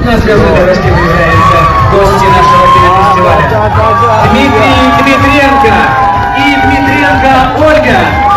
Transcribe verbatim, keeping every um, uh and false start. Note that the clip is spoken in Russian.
на звездной дорожке появляются гости нашего кинофестиваля. Дмитрий Дмитренко и Дмитренко Ольга.